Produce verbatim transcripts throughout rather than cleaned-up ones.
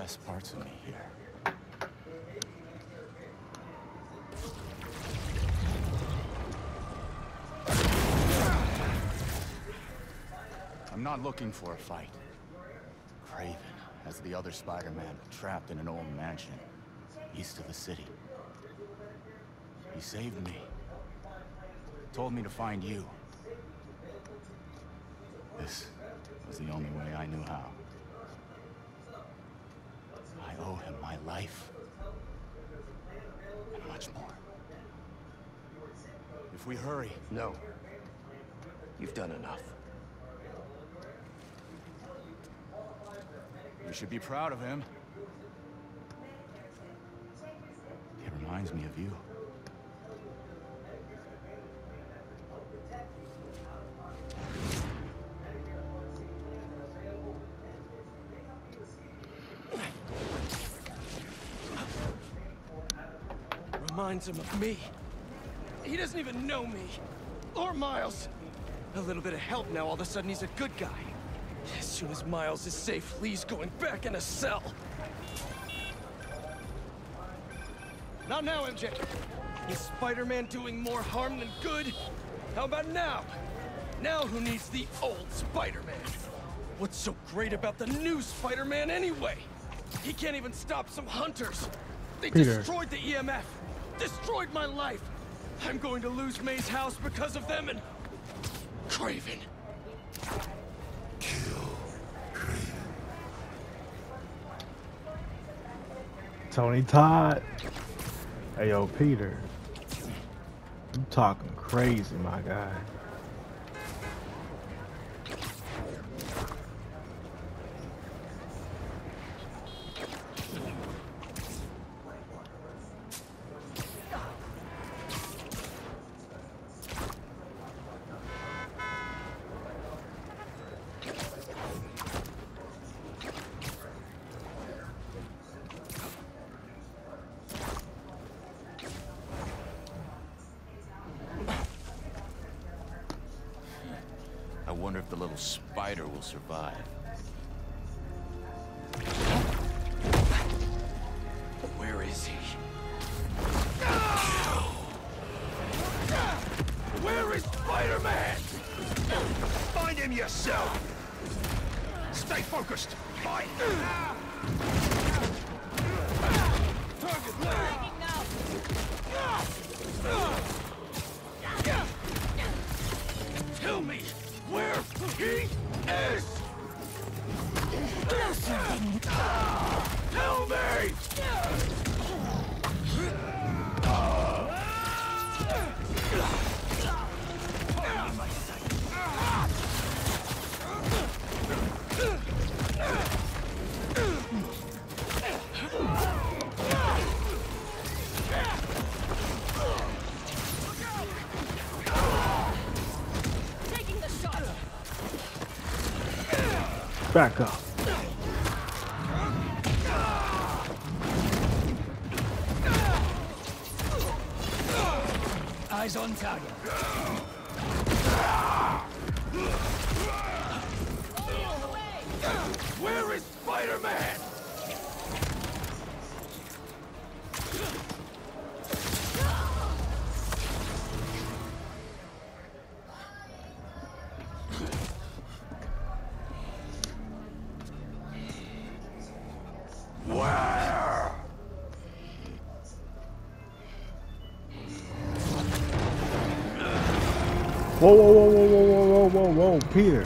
best parts of me here. I'm not looking for a fight. Kraven has the other Spider-Man trapped in an old mansion east of the city. He saved me. Told me to find you. This was the only way I knew how. I owe him my life. And much more. If we hurry... No. You've done enough. You should be proud of him. He reminds me of you. Reminds him of me. He doesn't even know me. Or Miles. A little bit of help now, all of a sudden he's a good guy. As soon as Miles is safe, Lee's going back in a cell. Not now, M J. Is Spider-Man doing more harm than good? How about now? Now who needs the old Spider-Man? What's so great about the new Spider-Man anyway? He can't even stop some hunters. They Peter. destroyed the E M F. Destroyed my life. I'm going to lose May's house because of them and... Kraven. Tony Todd. Hey, yo, Peter. You talking crazy, my guy. I wonder if the little spider will survive. Where is he? Where is Spider-Man? Find him yourself! Stay focused! Fight! Target leg! Tell me where he is! Tell me! Back up. Eyes on target. Where is Spider-Man? Where? Whoa, whoa, whoa, whoa, whoa, whoa, whoa, whoa, Peter.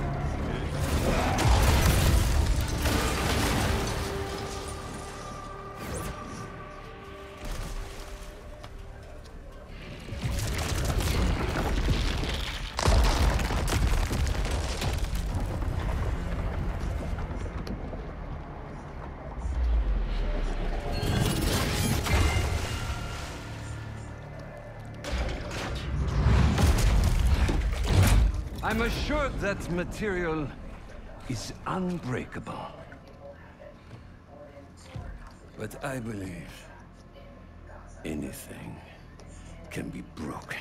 I'm assured that material is unbreakable. But I believe anything can be broken.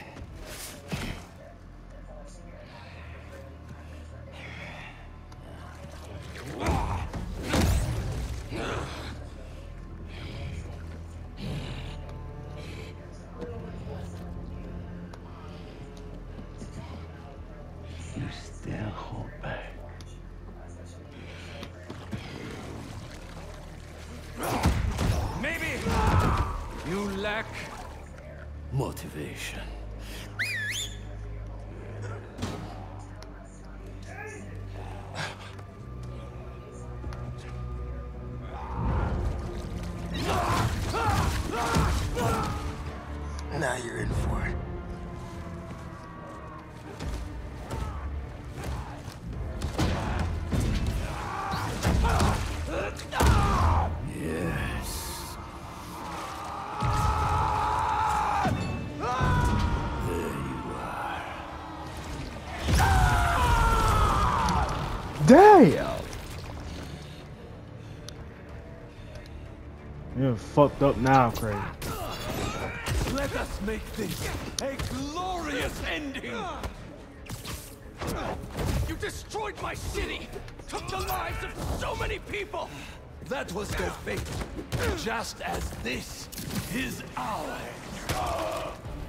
You lack motivation. Now you're in for it. Yes. Damn! You're fucked up now, Craig. Let us make this a glorious ending! You destroyed my city! Took the lives of so many people! That was their fate, just as this is ours.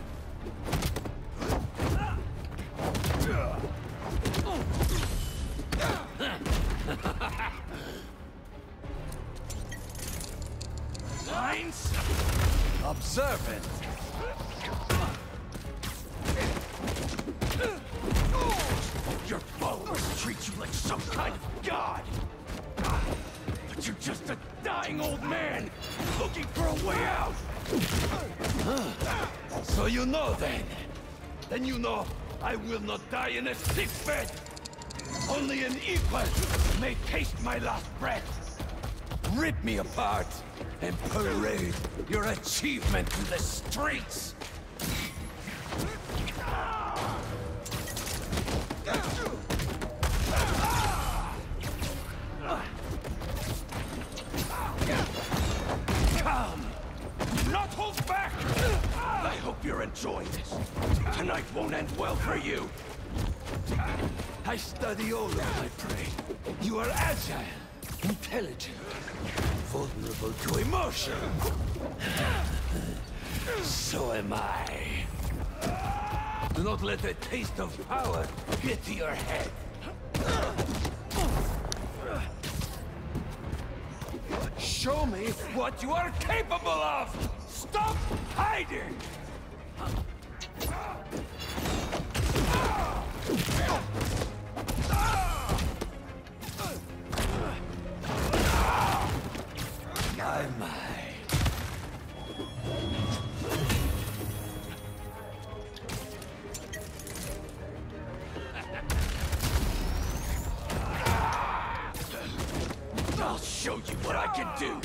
Lines? Observant. Your followers treat you like some kind of god. But you're just a dying old man, looking for a way out. So you know then. Then you know I will not die in a sick bed. Only an equal may taste my last breath. Rip me apart and parade your achievement to the streets. Come! Not hold back! I hope you're enjoying this. Tonight won't end well for you. I study all of my prey. You are agile, intelligent, vulnerable to emotion. So am I. Do not let the taste of power get to your head. Show me what you are capable of! Stop hiding! My, my. I'll show you what I can do!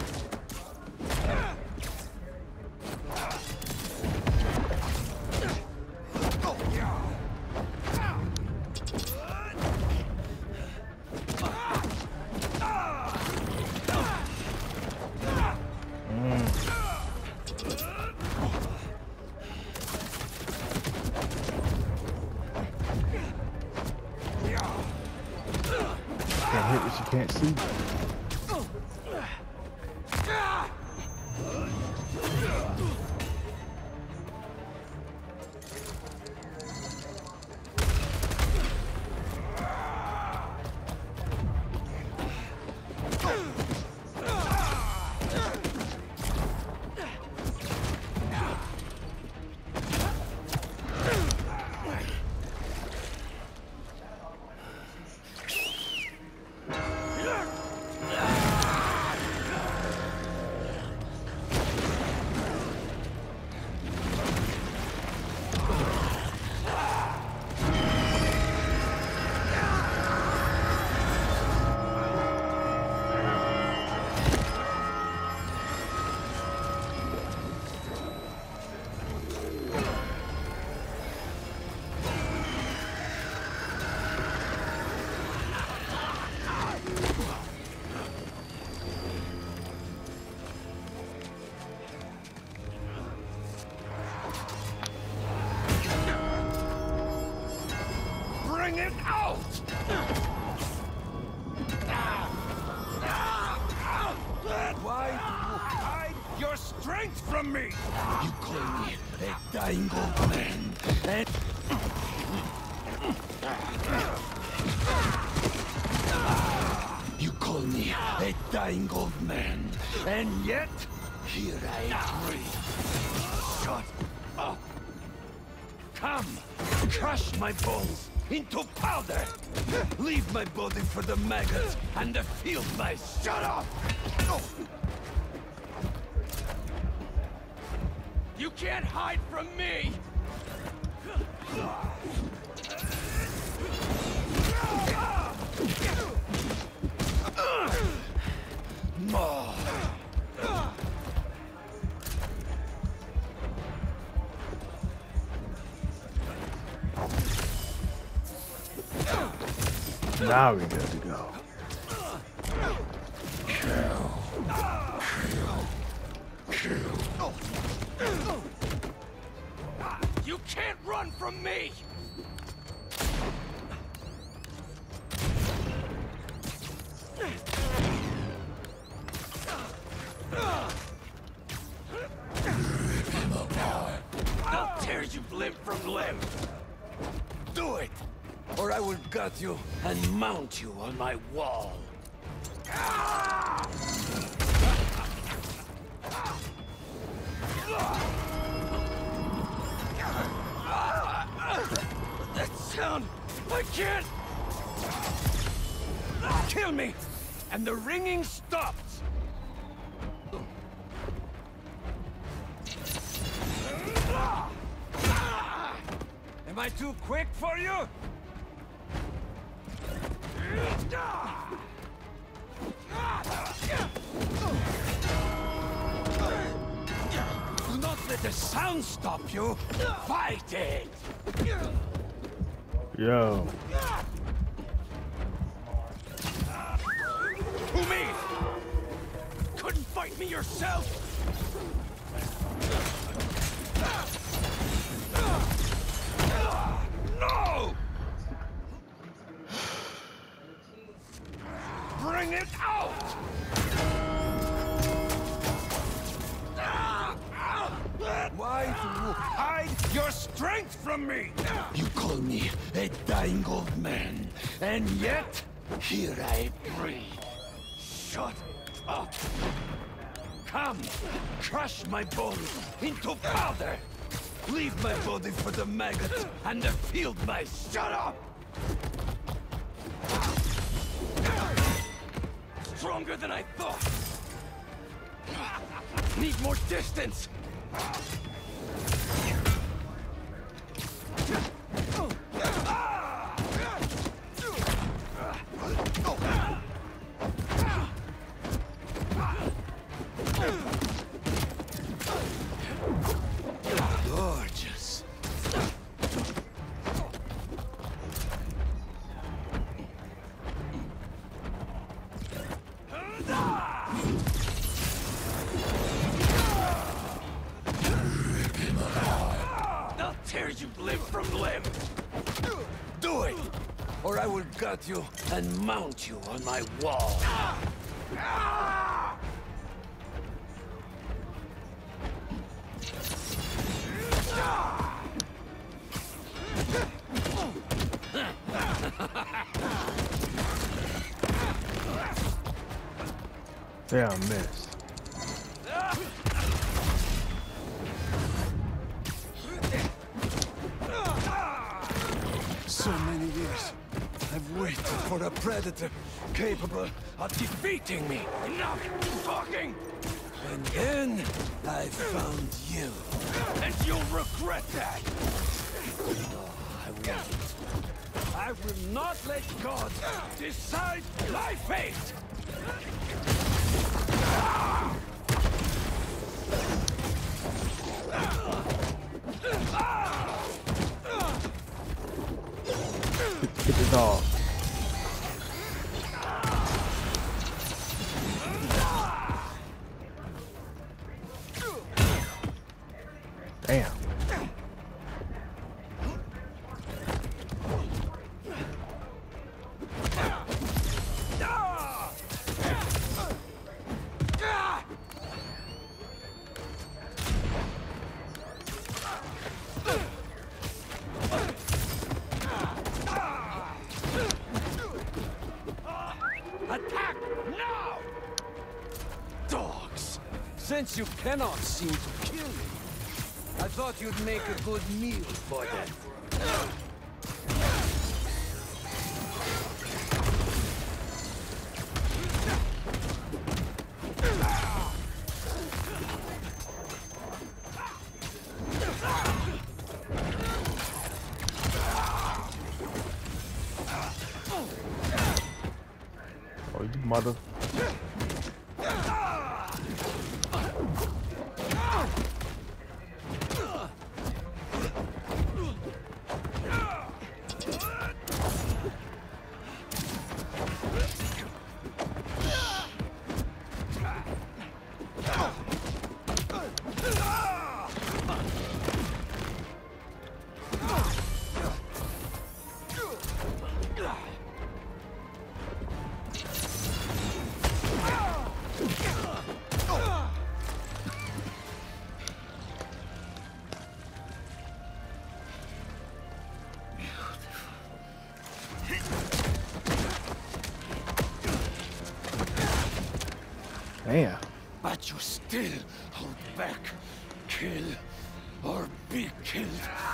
Can't hit what you can't see. Bring it out! Why do you hide your strength from me? You call me a dying old man, and... You call me a dying old man, and yet Here I breathe. Shut up. Come, crush my bones into powder. Leave my body for the maggots and the field mice. Shut up! You can't hide from me! More. Now we good to go. You can't run from me! I'll tear you limb from limb! Do it, or I will gut you and mount you on my wall. That sound... I can't... Kill me, and the ringing stops. Am I too quick for you? Do not let the sound stop you. Fight it! Yo. Who me? Couldn't fight me yourself? No! Bring it out! Why do you hide your strength from me? You call me a dying old man, and yet here I breathe. Shut up. Come, crush my bones into powder. Leave my body for the maggots and the field mice. Shut up! Stronger than I thought! Need more distance! Gorgeous. I'll tear you limb from limb! Do it, or I will gut you and mount you on my wall. Damn, miss. So many years, I've waited for a predator capable of defeating me. Enough talking! And then I found you. And you'll regret that! I will. I will not let God decide my fate! Get the dog. Damn. Since you cannot seem to kill me, I thought you'd make a good meal for them. Oh, you mother. Damn. But you still hold back. Kill or be killed.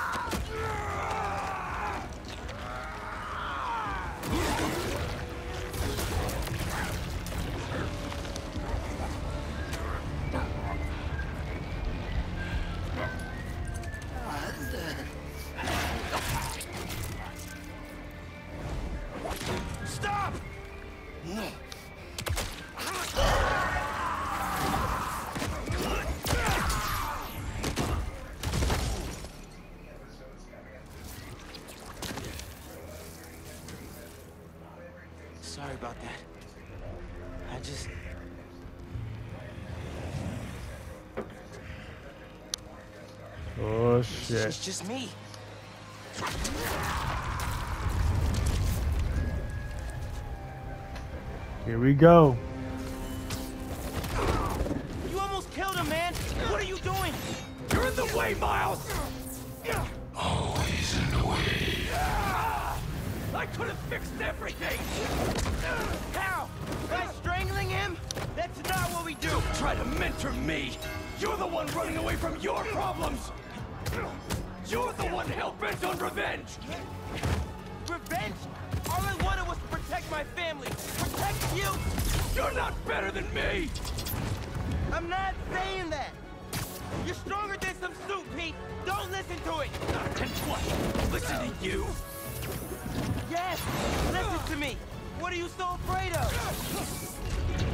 Stop! No. Sorry about that. I just... Oh It's shit. just me. Here we go. You almost killed him, man. What are you doing? You're in the way, Miles! Always in the way. I could have fixed everything! How? By strangling him? That's not what we do. Don't try to mentor me! You're the one running away from your problems! You're the one hell-bent on revenge! Revenge? All I wanted was to protect my family. Protect you? You're not better than me! I'm not saying that. You're stronger than some soup, Pete. Don't listen to it. And what? Listen to you? Yes, listen to me. What are you so afraid of?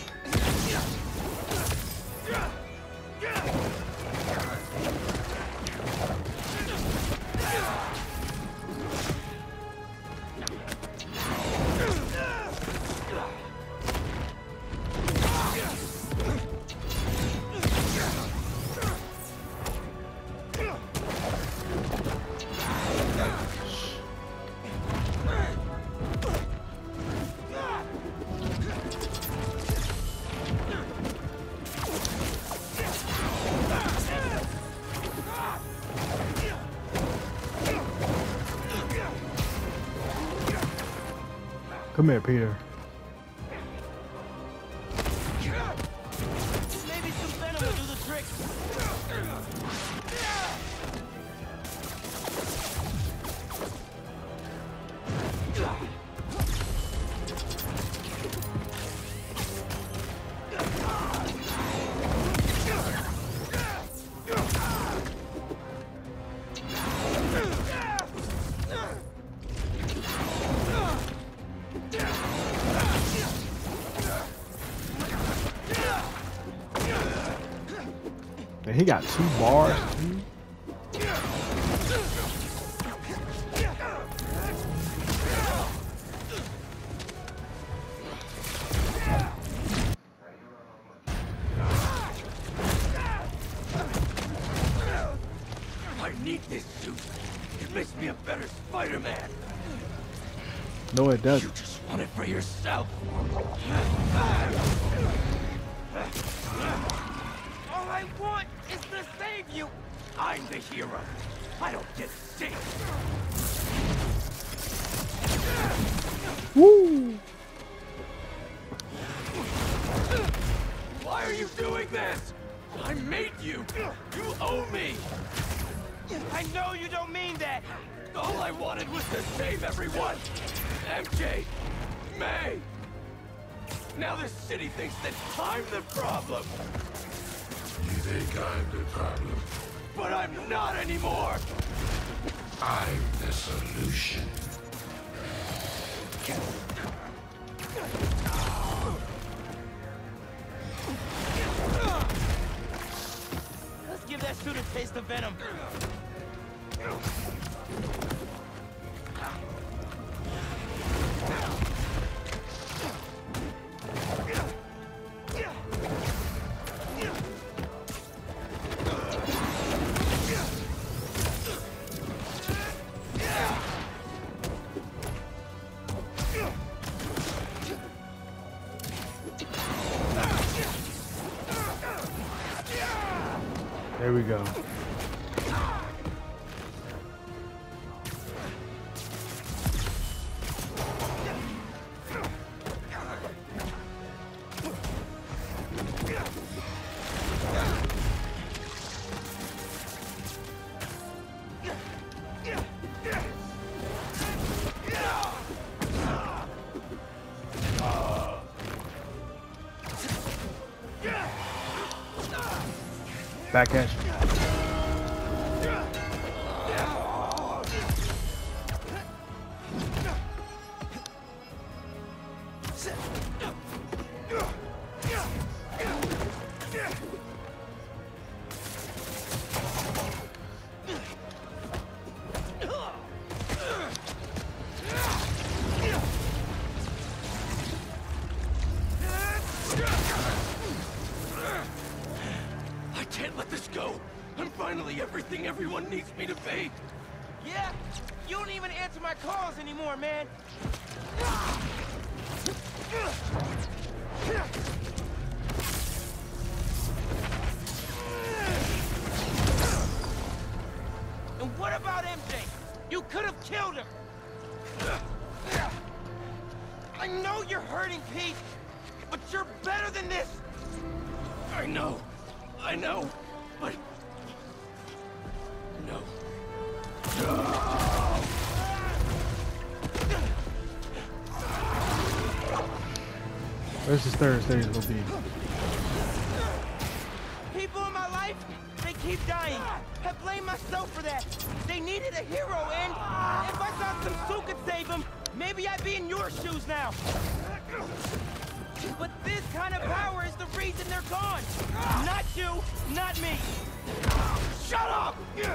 Come here, Peter. Maybe some venom will do the trick. Man, he got two bars. Dude. I need this suit. It makes me a better Spider-Man. No, it You doesn't. just want it for yourself. All I want is to save you. I'm the hero. I don't get saved. Woo! Why are you doing this? I made you. You owe me. I know you don't mean that. All I wanted was to save everyone. M J, May. Now the city thinks that I'm the problem. You think I'm the problem? But I'm not anymore. I'm the solution. Let's give that suit a taste of venom. There we go. Back at you. I can't let this go. I'm finally everything everyone needs me to be. Yeah? You don't even answer my calls anymore, man. And what about M J? You could have killed him. I know you're hurting, Pete, but you're better than this. I know. I know. But... no. Where's this third stage gonna be? People in my life, they keep dying. I blame myself for that. They needed a hero, and if I thought some suit could save them, maybe I'd be in your shoes now. But this kind of power is the reason they're gone. Not you, not me. Shut up!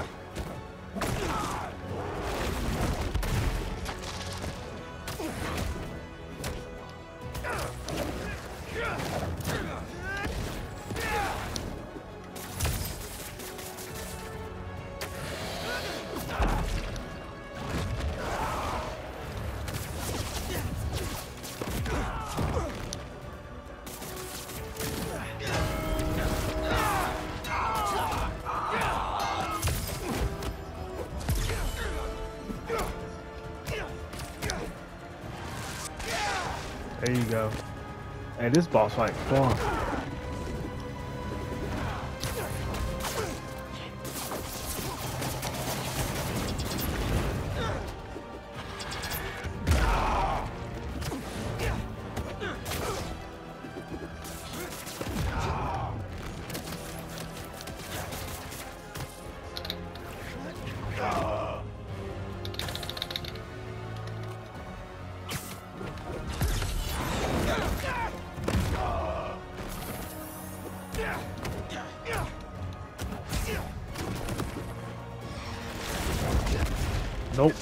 There you go. Hey, this boss fight fun. Nope.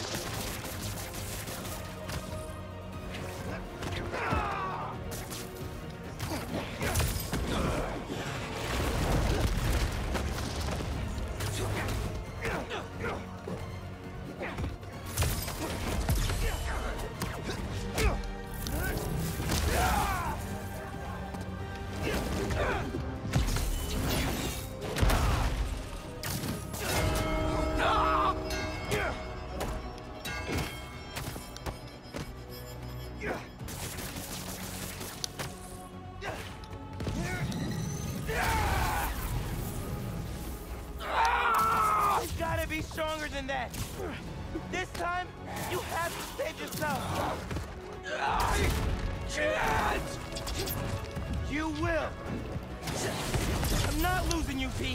be stronger than that. This time, you have to save yourself. I can't! You will. I'm not losing you, Pete.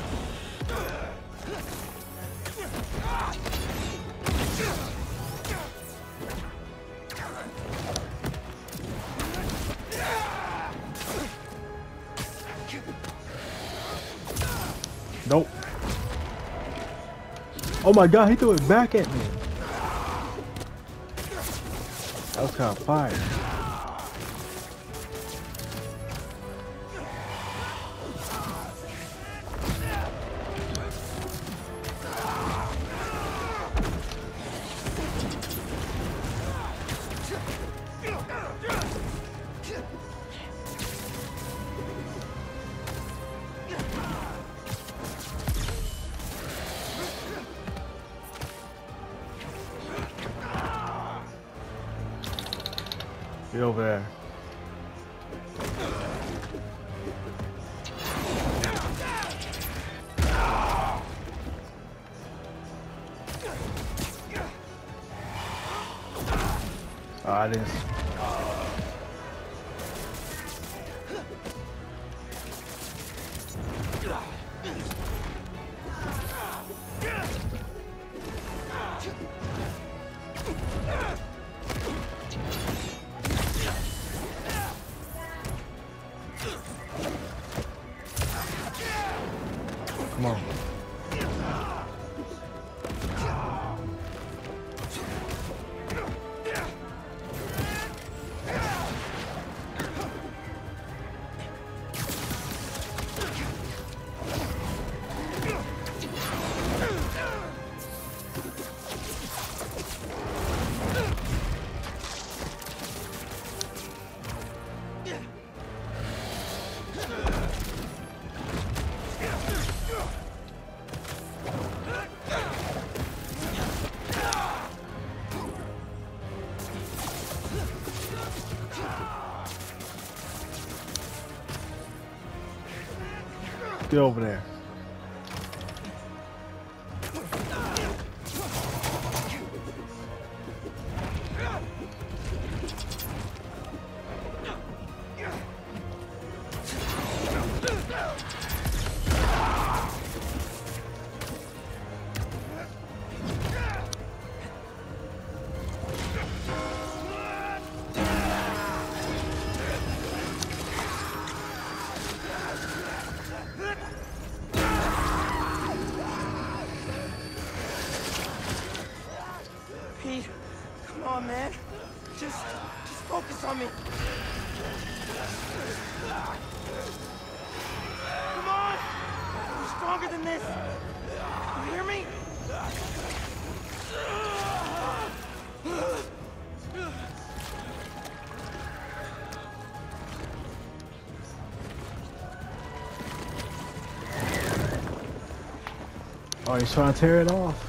Nope. Oh my god, he threw it back at me. That was kind of fire. Get over there. Oh, I didn't. Come on. Get over there. Pete, come on, man. Just, just focus on me. Come on! You're stronger than this. You hear me? Oh, he's trying to tear it off.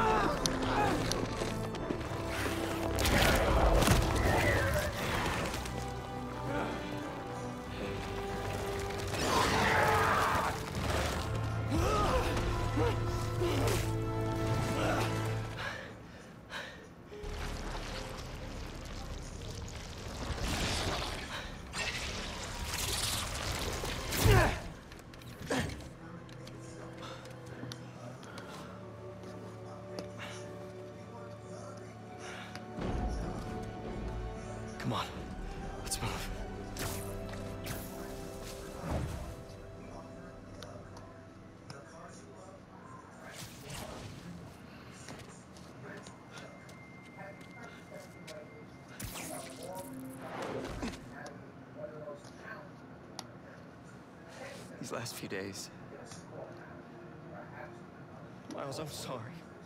Come on, let's move. These last few days, Miles, I'm sorry.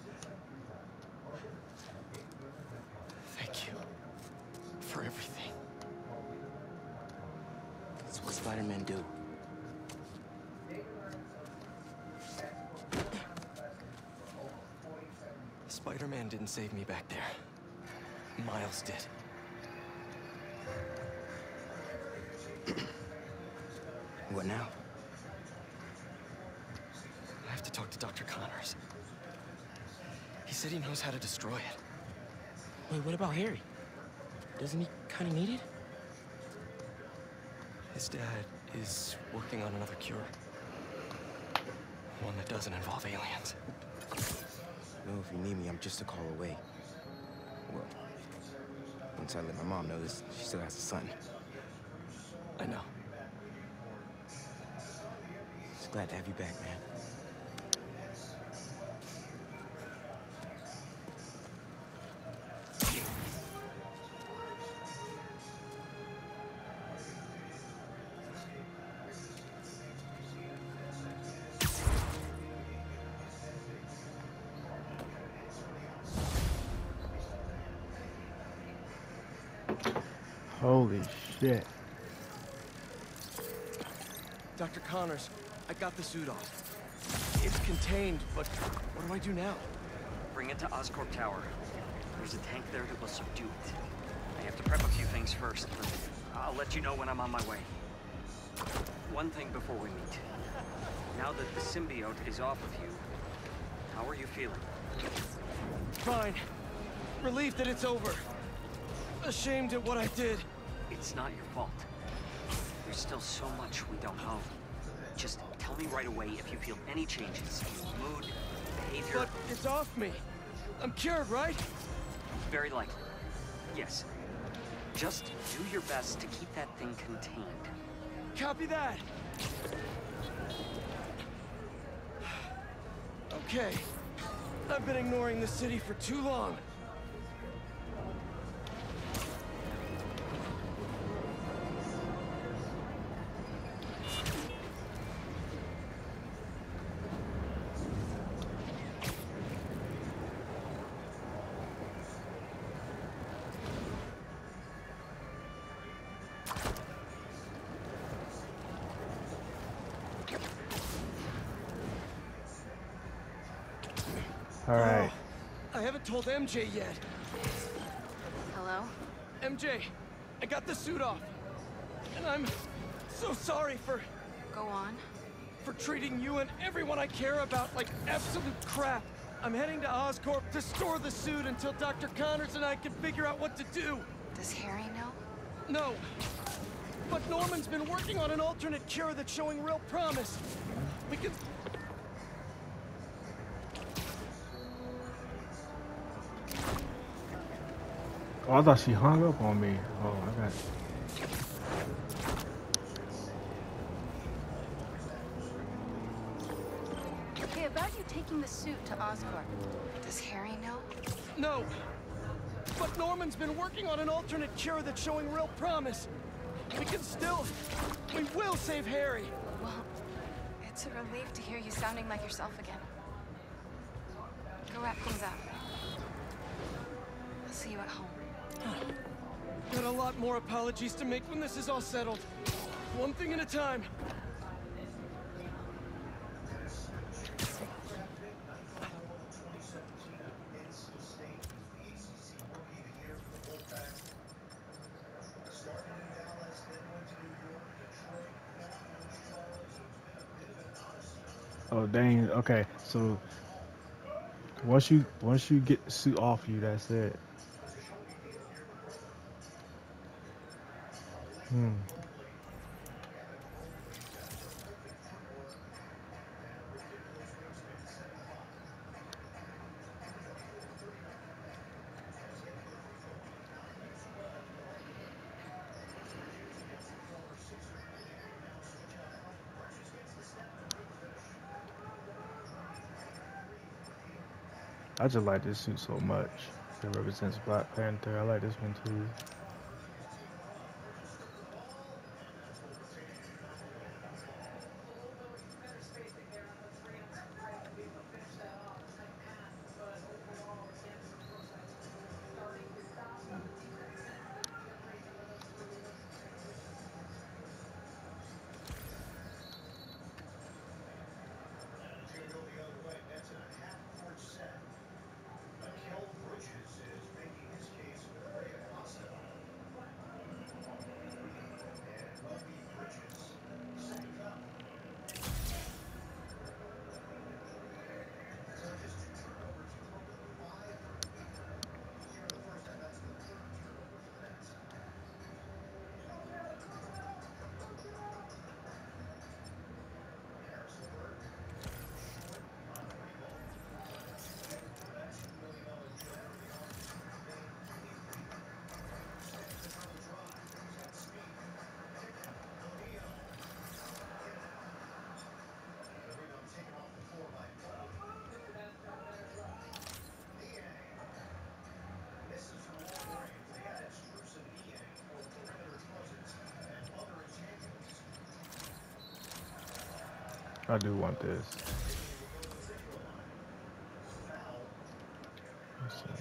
Thank you for everything. That's what Spider-Man do. Spider-Man didn't save me back there. Miles did. What now? I have to talk to Doctor Connors. He said he knows how to destroy it. Wait, what about Harry? Doesn't he kind of need it? His dad is working on another cure. One that doesn't involve aliens. No, if you need me, I'm just a call away. Well, once I let my mom know this, she still has a son. I know. Just glad to have you back, man. Holy shit. Doctor Connors, I got the suit off. It's contained, but what do I do now? Bring it to Oscorp Tower. There's a tank there that will subdue it. I have to prep a few things first, but I'll let you know when I'm on my way. One thing before we meet. Now that the symbiote is off of you, how are you feeling? Fine. Relieved that it's over. Ashamed at what I did. It's not your fault. There's still so much we don't know. Just tell me right away if you feel any changes in mood, behavior. But it's off me. I'm cured, right? Very likely. Yes. Just do your best to keep that thing contained. Copy that. Okay. I've been ignoring the city for too long. All right. Oh, I haven't told M J yet. Hello? M J, I got the suit off. And I'm so sorry for... Go on. for treating you and everyone I care about like absolute crap. I'm heading to Oscorp to store the suit until Doctor Connors and I can figure out what to do. Does Harry know? No. But Norman's been working on an alternate cure that's showing real promise. We can... Oh, I thought she hung up on me. Oh, I got. Okay, about you taking the suit to Oscorp. Does Harry know? No. But Norman's been working on an alternate cure that's showing real promise. We can still... We will save Harry. Well, it's a relief to hear you sounding like yourself again. Go wrap things up. I'll see you at home. Got a lot more apologies to make when this is all settled. One thing at a time. Oh dang. Okay, so once you once you get the suit off you, that's it. Hmm. I just like this suit so much. It represents Black Panther. I like this one too. I do want this. Let's see.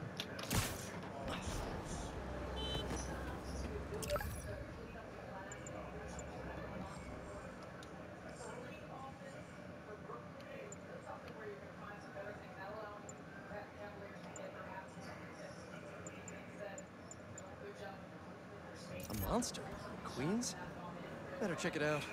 A monster? Queens? Better check it out.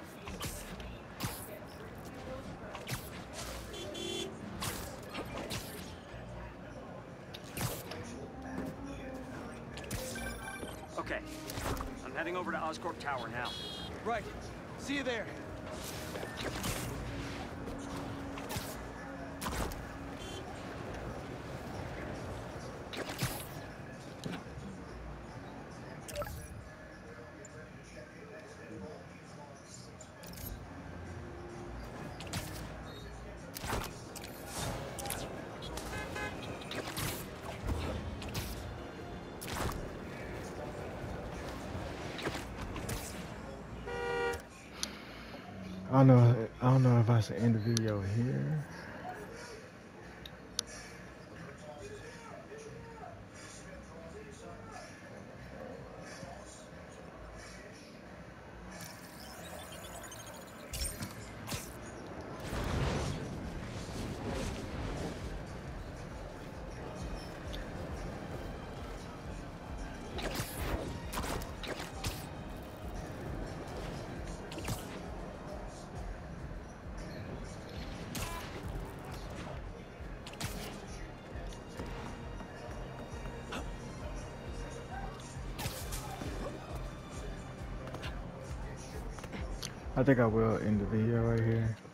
Okay. I'm heading over to Oscorp Tower now. Right. See you there. I don't know. I don't know if I should end the video here. I think I will end the video right here.